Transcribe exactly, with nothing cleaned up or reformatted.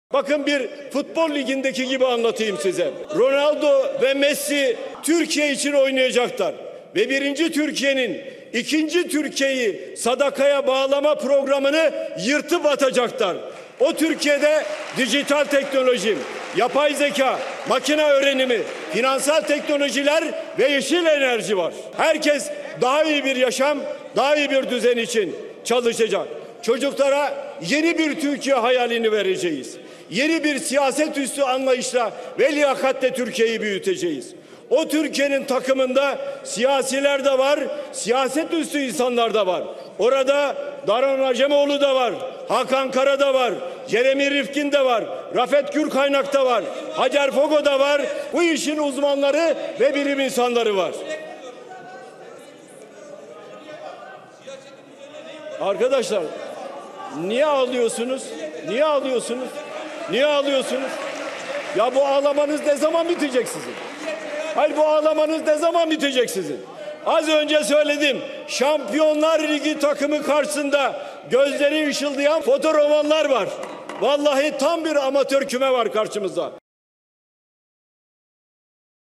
Bakın bir futbol ligindeki gibi anlatayım size. Ronaldo ve Messi Türkiye için oynayacaklar. Ve birinci Türkiye'nin ikinci Türkiye'yi sadakaya bağlama programını yırtıp atacaklar. O Türkiye'de dijital teknoloji, yapay zeka, makine öğrenimi, finansal teknolojiler ve yeşil enerji var. Herkes daha iyi bir yaşam, daha iyi bir düzen için çalışacak. Çocuklara yeni bir Türkiye hayalini vereceğiz. Yeni bir siyaset üstü anlayışla ve liyakatle Türkiye'yi büyüteceğiz. O Türkiye'nin takımında siyasiler de var, siyaset üstü insanlar da var. Orada Daron Acemoğlu da var, Hakan Kara da var, Jeremy Rifkin de var, Rafet Gürkaynak da var, Hacer Fogo da var. Bu işin uzmanları ve bilim insanları var. Arkadaşlar, niye ağlıyorsunuz? Niye ağlıyorsunuz? Niye ağlıyorsunuz? Ya bu ağlamanız ne zaman bitecek sizin? Hayır, bu ağlamanız ne zaman bitecek sizin? Az önce söyledim. Şampiyonlar Ligi takımı karşısında gözleri ışıldayan fotoromanlar var. Vallahi tam bir amatör küme var karşımızda.